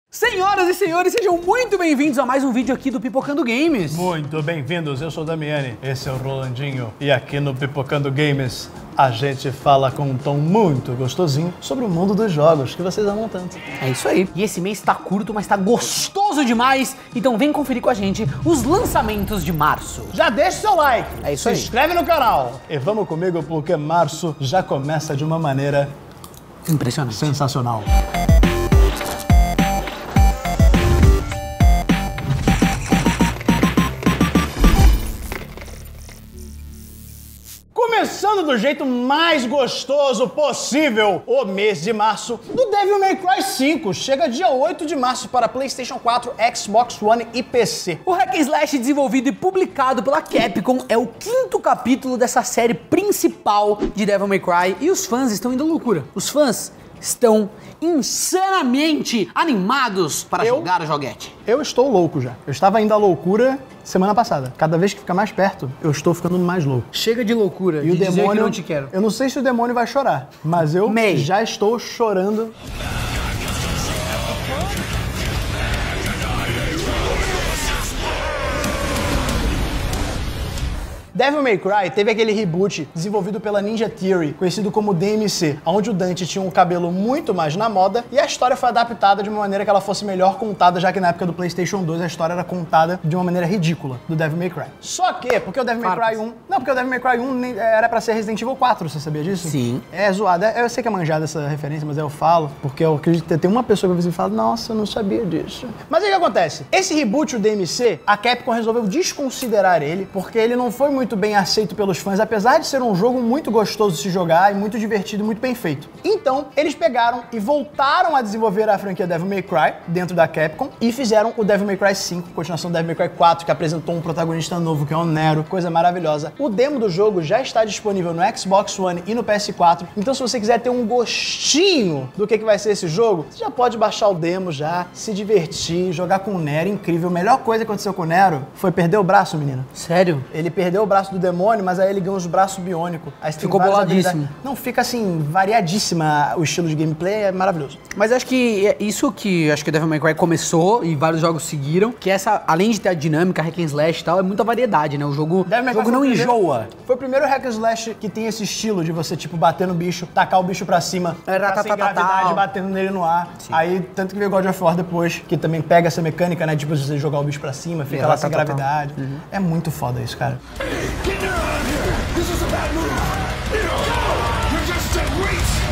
Senhoras e senhores, sejam muito bem-vindos a mais um vídeo aqui do Pipocando Games. Muito bem-vindos, eu sou o Damiani, esse é o Rolandinho e aqui no Pipocando Games a gente fala com um tom muito gostosinho sobre o mundo dos jogos que vocês amam tanto. É isso aí. E esse mês tá curto, mas tá gostoso demais, então vem conferir com a gente os lançamentos de março. Já deixa o seu like, É isso aí. se inscreve no canal e vamos comigo porque março já começa de uma maneira Impressionante. sensacional. Começando do jeito mais gostoso possível, o mês de março do Devil May Cry 5. Chega dia 8 de março para PlayStation 4, Xbox One e PC. O Hack and Slash, desenvolvido e publicado pela Capcom, é o quinto capítulo dessa série principal de Devil May Cry e os fãs estão indo à loucura. Os fãs estão insanamente animados para jogar o joguete. Eu estou louco já. Eu estava indo à loucura semana passada. Cada vez que fica mais perto, eu estou ficando mais louco. Chega de loucura, E o dizer demônio, que não te quero. eu não sei se o demônio vai chorar, mas eu já estou chorando. Devil May Cry teve aquele reboot desenvolvido pela Ninja Theory, conhecido como DMC, onde o Dante tinha um cabelo muito mais na moda e a história foi adaptada de uma maneira que ela fosse melhor contada, já que na época do PlayStation 2 a história era contada de uma maneira ridícula do Devil May Cry. Só que, porque o Devil May Cry 1... Não, porque o Devil May Cry 1 era pra ser Resident Evil 4, você sabia disso? Sim. É zoado. Eu sei que é manjada essa referência, mas eu falo, porque eu acredito que tem uma pessoa que vai fala, nossa, eu não sabia disso. Mas aí o que acontece? Esse reboot, o DMC, a Capcom resolveu desconsiderar ele, porque ele não foi muito bem aceito pelos fãs, apesar de ser um jogo muito gostoso de se jogar e muito divertido e muito bem feito. Então, eles pegaram e voltaram a desenvolver a franquia Devil May Cry dentro da Capcom e fizeram o Devil May Cry 5, continuação do Devil May Cry 4, que apresentou um protagonista novo, que é o Nero, coisa maravilhosa. O demo do jogo já está disponível no Xbox One e no PS4, então se você quiser ter um gostinho do que vai ser esse jogo, você já pode baixar o demo já, se divertir, jogar com o Nero, incrível. A melhor coisa que aconteceu com o Nero foi perder o braço, menino. Sério? Ele perdeu o braço do demônio, mas aí ele ganhou os braços biônicos. Aí ficou boladíssimo. Não, fica assim, variadíssima o estilo de gameplay, é maravilhoso. Mas acho que é isso que acho que o Devil May Cry começou e vários jogos seguiram, que essa, além de ter a dinâmica, hack and slash e tal, é muita variedade, né? O jogo não enjoa. Foi o primeiro hack and slash que tem esse estilo de você, tipo, bater no bicho, tacar o bicho pra cima, ficar sem gravidade, batendo nele no ar. Sim. Aí, tanto que veio God of War depois, que também pega essa mecânica, né? Tipo, você jogar o bicho pra cima, fica lá sem gravidade. Uhum. É muito foda isso, cara. This is a bad move! You're just a waste!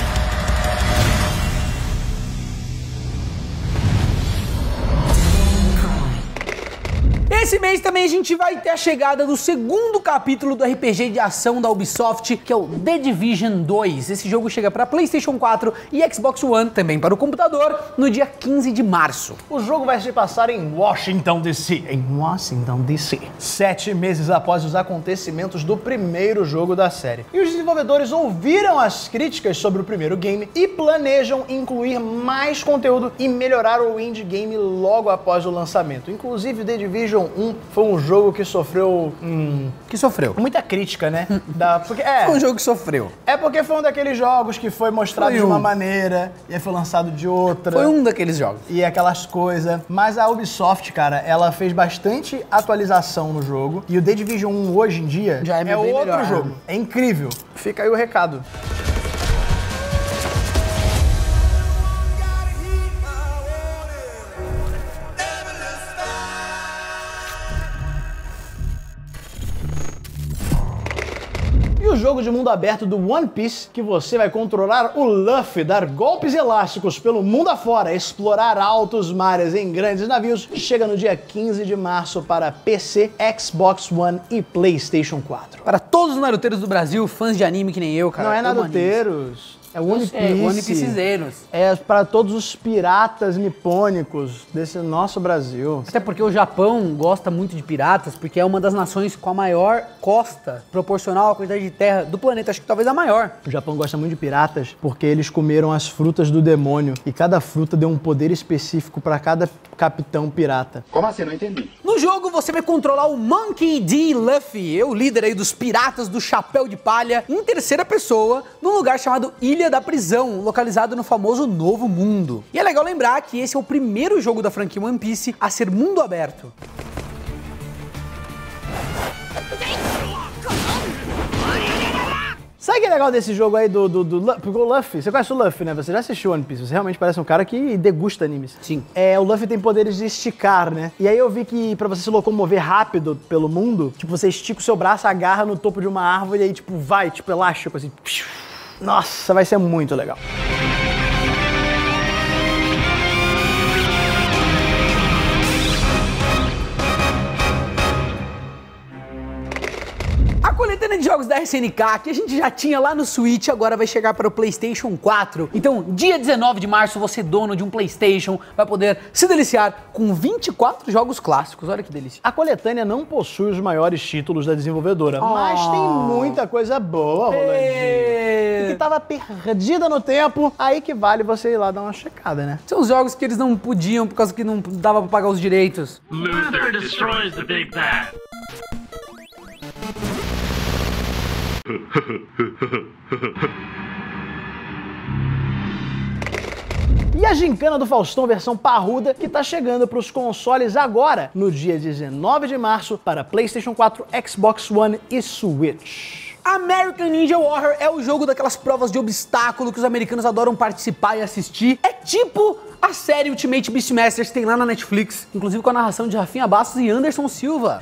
Esse mês também a gente vai ter a chegada do segundo capítulo do RPG de ação da Ubisoft, que é o The Division 2. Esse jogo chega para PlayStation 4 e Xbox One, também para o computador, no dia 15 de março. O jogo vai se passar em Washington, D.C. 7 meses após os acontecimentos do primeiro jogo da série. E os desenvolvedores ouviram as críticas sobre o primeiro game e planejam incluir mais conteúdo e melhorar o indie game logo após o lançamento. Inclusive, The Division 1 foi um jogo que sofreu... muita crítica, né? Foi um jogo que sofreu. É porque foi um daqueles jogos que foi mostrado de uma maneira e aí foi lançado de outra. Foi um daqueles jogos. E aquelas coisas. Mas a Ubisoft, cara, ela fez bastante atualização no jogo. E o The Division 1 hoje em dia já é outro melhor, jogo. É incrível. Fica aí o recado. E o jogo de mundo aberto do One Piece, que você vai controlar o Luffy, dar golpes elásticos pelo mundo afora, explorar altos mares em grandes navios, chega no dia 15 de março para PC, Xbox One e PlayStation 4. Para todos os naruteiros do Brasil, fãs de anime que nem eu, cara. Não é naruteiros. É One Piece. One Piecezeiros. É para todos os piratas nipônicos desse nosso Brasil. Até porque o Japão gosta muito de piratas, porque é uma das nações com a maior costa proporcional à quantidade de terra do planeta. Acho que talvez a maior. O Japão gosta muito de piratas porque eles comeram as frutas do demônio e cada fruta deu um poder específico para cada capitão pirata. Como assim? Não entendi. No No jogo você vai controlar o Monkey D. Luffy, o líder aí dos piratas do Chapéu de Palha, em terceira pessoa, num lugar chamado Ilha da Prisão, localizado no famoso Novo Mundo. E é legal lembrar que esse é o primeiro jogo da franquia One Piece a ser mundo aberto. Sabe o que é legal desse jogo aí porque o Luffy, você conhece o Luffy, né? Você já assistiu One Piece, você realmente parece um cara que degusta animes. Sim. O Luffy tem poderes de esticar, né? E aí eu vi que pra você se locomover rápido pelo mundo, tipo, você estica o seu braço, agarra no topo de uma árvore e aí, tipo, vai, tipo, elástico, assim. Nossa, vai ser muito legal. A coletânea de jogos da SNK, que a gente já tinha lá no Switch, agora vai chegar para o PlayStation 4. Então, dia 19 de março, você, dono de um PlayStation, vai poder se deliciar com 24 jogos clássicos. Olha que delícia. A coletânea não possui os maiores títulos da desenvolvedora, mas tem muita coisa boa, Rolandinho. Que tava perdida no tempo, aí que vale você ir lá dar uma checada, né? São os jogos que eles não podiam, por causa que não dava pra pagar os direitos. Luther destroys the Big Bad. E a gincana do Faustão versão parruda que tá chegando para os consoles agora, no dia 19 de março, para PlayStation 4, Xbox One e Switch. American Ninja Warrior é o jogo daquelas provas de obstáculo que os americanos adoram participar e assistir. É tipo a série Ultimate Beastmasters que tem lá na Netflix, inclusive com a narração de Rafinha Bastos e Anderson Silva.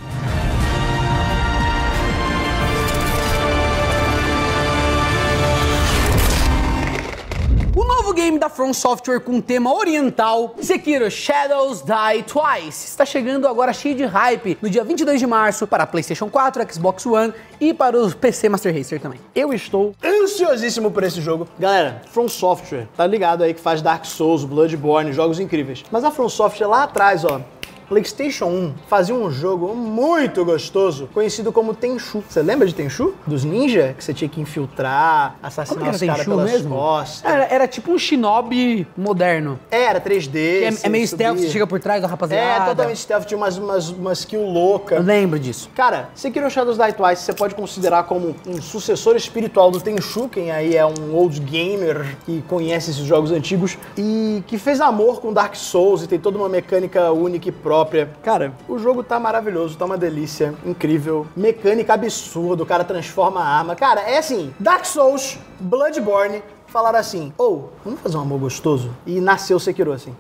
O novo game da From Software com tema oriental, Sekiro Shadows Die Twice, está chegando agora cheio de hype no dia 22 de março para PlayStation 4, Xbox One e para o PC Master Racer também. Eu estou ansiosíssimo por esse jogo. Galera, From Software, tá ligado aí que faz Dark Souls, Bloodborne, jogos incríveis. Mas a From Software lá atrás, ó, PlayStation 1 fazia um jogo muito gostoso, conhecido como Tenchu. Você lembra de Tenchu? Dos ninja? Que você tinha que infiltrar, assassinar os caras pelas costas. Era tipo um shinobi moderno. Era 3D. É meio stealth, você chega por trás da rapaziada. É, totalmente stealth, tinha umas kill louca. Eu lembro disso. Cara, Sekiro Shadows Die Twice você pode considerar como um sucessor espiritual do Tenchu, quem aí é um old gamer que conhece esses jogos antigos e que fez amor com Dark Souls e tem toda uma mecânica única e própria. Cara, o jogo tá maravilhoso, tá uma delícia, incrível, mecânica absurda, o cara transforma a arma. Cara, é assim, Dark Souls, Bloodborne, falaram assim, vamos fazer um amor gostoso? E nasceu Sekiro assim.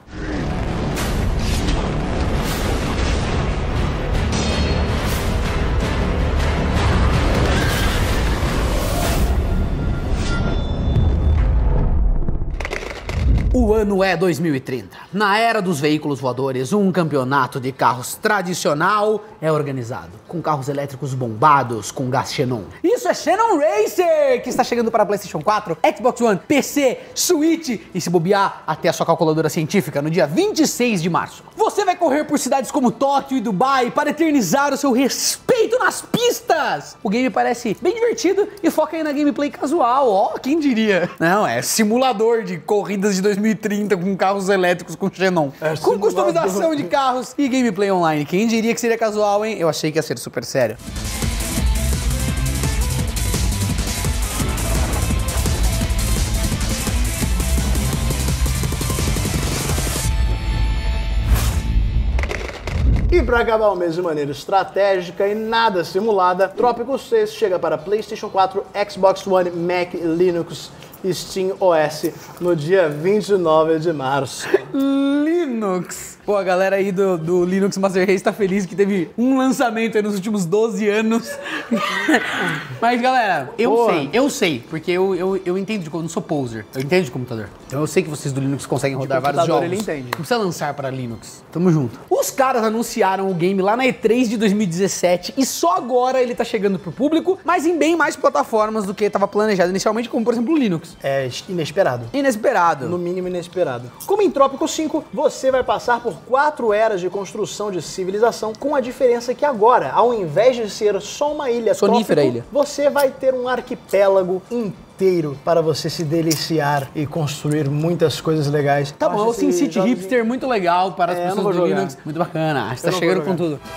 O ano é 2030. Na era dos veículos voadores, um campeonato de carros tradicional é organizado, com carros elétricos bombados com gás xenon. Isso é Xenon Racer, que está chegando para PlayStation 4, Xbox One, PC, Switch e, se bobear, até a sua calculadora científica no dia 26 de março. Você vai correr por cidades como Tóquio e Dubai para eternizar o seu respeito nas pistas. O game parece bem divertido e foca aí na gameplay casual, quem diria? Não, é simulador de corridas de 2030 com carros elétricos com xenon. Com customização de carros e gameplay online. Quem diria que seria casual, hein? Eu achei que ia ser super sério. E para acabar o mês de maneira estratégica e nada simulada, Tropico 6 chega para PlayStation 4, Xbox One, Mac, Linux e Steam OS no dia 29 de março. Linux! Pô, a galera aí do Linux Master Race tá feliz que teve um lançamento aí nos últimos 12 anos. Mas, galera, eu sei, porque eu entendo de computador, não sou poser, eu entendo de computador. Então eu sei que vocês do Linux conseguem rodar vários jogos. Ele entende. Não precisa lançar para Linux. Tamo junto. Os caras anunciaram o game lá na E3 de 2017 e só agora ele tá chegando pro público, mas em bem mais plataformas do que estava planejado inicialmente, como por exemplo o Linux. É inesperado. Inesperado. No mínimo inesperado. Como em Trópico 5, você vai passar por 4 eras de construção de civilização, com a diferença que agora, ao invés de ser só uma ilha sonífera trópico, ilha, você vai ter um arquipélago inteiro inteiro para você se deliciar e construir muitas coisas legais. Tá bom, é o SimCity jogo hipster muito legal para as eu não pessoas vou do jogar. Linux. Muito bacana, acho que tá não vou chegando com jogar. tudo.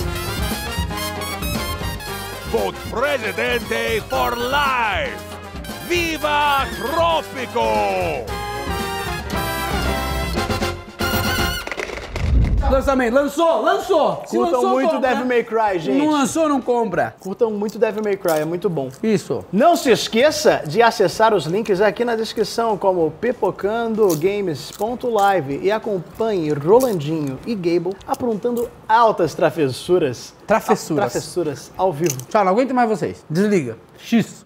Vote Presidente for Life! Viva Trópico! Lançamento, lançou! Se Curtam lançou, muito compra. Devil May Cry, gente. Não lançou, não compra. Curtam muito Devil May Cry, é muito bom. Isso. Não se esqueça de acessar os links aqui na descrição, como pipocandogames.live, e acompanhe Rolandinho e Gable aprontando altas travessuras. Travessuras. Travessuras ao vivo. Tchau, não aguento mais vocês. Desliga. X.